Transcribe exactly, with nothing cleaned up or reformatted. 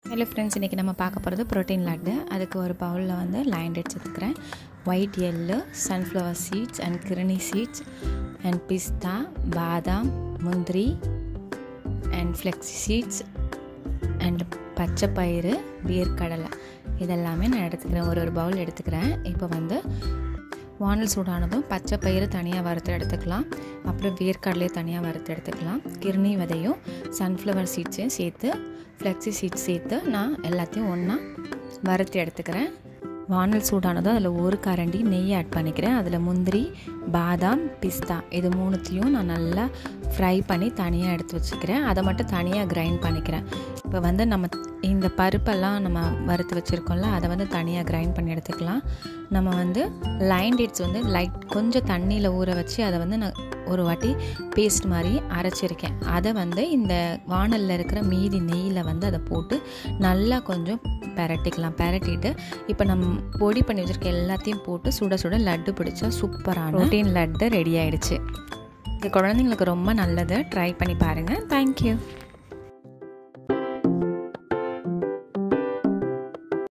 Hello friends, இன்றைக்கி நம்ம பார்க்க போகிறது ப்ரோட்டீன் லட்டு. அதுக்கு ஒரு பவுலில் வந்து லைன் டேட்ஸ் எடுத்துக்கிறேன், ஒயிட் எள்ளு, சன்ஃப்ளவர் சீட்ஸ் அண்ட் கிர்னி சீட்ஸ் அண்ட் பிஸ்தா, பாதாம், முந்திரி அண்ட் ஃப்ளெக்ஸி சீட்ஸ் அண்ட் பச்சை பயிறு, வேர்க்கடலை இதெல்லாமே நான் எடுத்துக்கிறேன். ஒரு ஒரு பவுல் எடுத்துக்கிறேன். இப்போ வந்து வானல் சூடானதும் பச்சை பயிறு தனியாக வறுத்து எடுத்துக்கலாம், அப்புறம் வேர்க்கடலையை தனியாக வறுத்து எடுத்துக்கலாம், கிர்னி விதையும் சன்ஃப்ளவர் சீட்ஸையும் சேர்த்து ஃப்ளெக்ஸி சீட்ஸ் சேர்த்து நான் எல்லாத்தையும் ஒன்றா வறுத்து எடுத்துக்கிறேன். வானல் சூடானதும் அதில் ஒரு கரண்டி நெய் ஆட் பண்ணிக்கிறேன். அதில் முந்திரி, பாதாம், பிஸ்தா இது மூணுத்தையும் நான் நல்லா ஃப்ரை பண்ணி தனியாக எடுத்து வச்சுக்கிறேன். அதை மட்டும் தனியாக கிரைண்ட் பண்ணிக்கிறேன். இப்போ வந்து நம்ம இந்த பருப்பெல்லாம் நம்ம வறுத்து வச்சுருக்கோம்ல, அதை வந்து தனியாக கிரைண்ட் பண்ணி எடுத்துக்கலாம். நம்ம வந்து லைன் டேட்ஸ் வந்து லைட் கொஞ்சம் தண்ணியில் ஊற வச்சு அதை வந்து நான் ஒரு வாட்டி பேஸ்ட் மாதிரி அரைச்சிருக்கேன். அதை வந்து இந்த வானலில் இருக்கிற மீதி நெய்யில் வந்து அதை போட்டு நல்லா கொஞ்சம் பெரட்டிக்கலாம். பெரட்டிட்டு இப்போ நம்ம பொடி பண்ணி வச்சுருக்க எல்லாத்தையும் போட்டு சுட சுட லட்டு பிடிச்சா சூப்பரான ப்ரோட்டீன் லட்டு ரெடி ஆகிடுச்சு. இது குழந்தைங்களுக்கு ரொம்ப நல்லது. ட்ரை பண்ணி பாருங்கள். தேங்க்யூ.